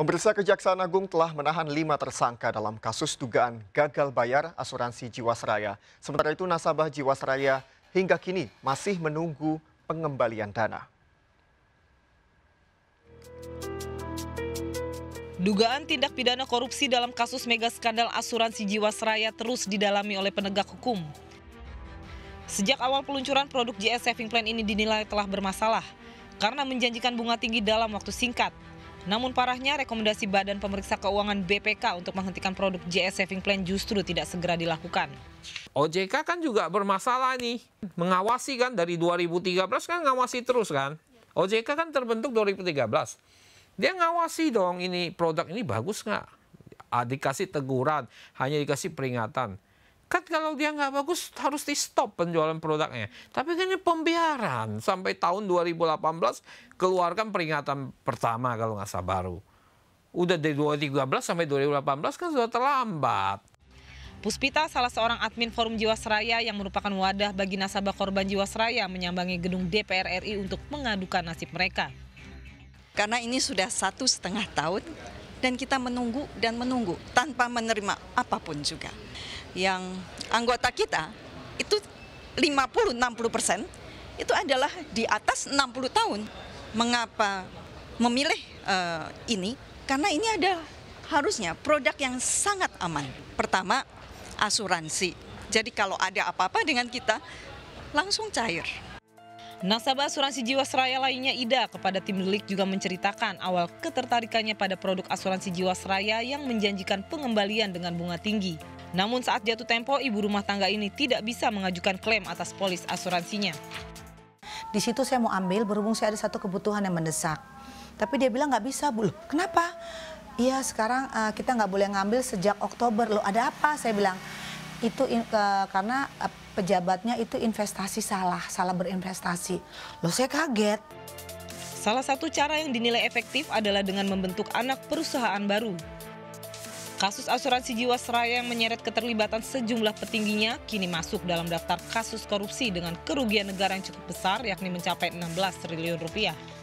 Pemirsa, Kejaksaan Agung telah menahan 5 tersangka dalam kasus dugaan gagal bayar asuransi Jiwasraya. Sementara itu nasabah Jiwasraya hingga kini masih menunggu pengembalian dana. Dugaan tindak pidana korupsi dalam kasus mega skandal asuransi Jiwasraya terus didalami oleh penegak hukum. Sejak awal peluncuran produk JS Saving Plan ini dinilai telah bermasalah karena menjanjikan bunga tinggi dalam waktu singkat. Namun parahnya rekomendasi Badan Pemeriksa Keuangan BPK untuk menghentikan produk JS Saving Plan justru tidak segera dilakukan. OJK kan juga bermasalah nih, mengawasi kan dari 2013 kan ngawasi terus kan. OJK kan terbentuk 2013. Dia ngawasi dong ini produk ini bagus nggak? Dikasih teguran, hanya dikasih peringatan. Kan kalau dia nggak bagus harus di stop penjualan produknya. Tapi kan ini pembiaran sampai tahun 2018 keluarkan peringatan pertama kalau nggak salah baru. Udah dari 2013 sampai 2018 kan sudah terlambat. Puspita, salah seorang admin Forum Jiwasraya yang merupakan wadah bagi nasabah korban Jiwasraya, menyambangi gedung DPR RI untuk mengadukan nasib mereka. Karena ini sudah 1,5 tahun dan kita menunggu dan menunggu tanpa menerima apapun juga. Yang anggota kita itu 50-60% itu adalah di atas 60 tahun. Mengapa memilih ini? Karena ini ada harusnya produk yang sangat aman. Pertama, asuransi. Jadi kalau ada apa-apa dengan kita, langsung cair. Nasabah asuransi Jiwasraya lainnya, Ida, kepada tim delik juga menceritakan awal ketertarikannya pada produk asuransi Jiwasraya yang menjanjikan pengembalian dengan bunga tinggi. Namun saat jatuh tempo, ibu rumah tangga ini tidak bisa mengajukan klaim atas polis asuransinya. Di situ saya mau ambil berhubung saya ada satu kebutuhan yang mendesak. Tapi dia bilang nggak bisa, Bu. Loh, kenapa? Iya, sekarang kita nggak boleh ngambil sejak Oktober. Loh, ada apa? Saya bilang, itu karena pejabatnya itu investasi salah berinvestasi. Loh, saya kaget. Salah satu cara yang dinilai efektif adalah dengan membentuk anak perusahaan baru. Kasus asuransi Jiwasraya yang menyeret keterlibatan sejumlah petingginya kini masuk dalam daftar kasus korupsi dengan kerugian negara yang cukup besar, yakni mencapai 16 triliun rupiah.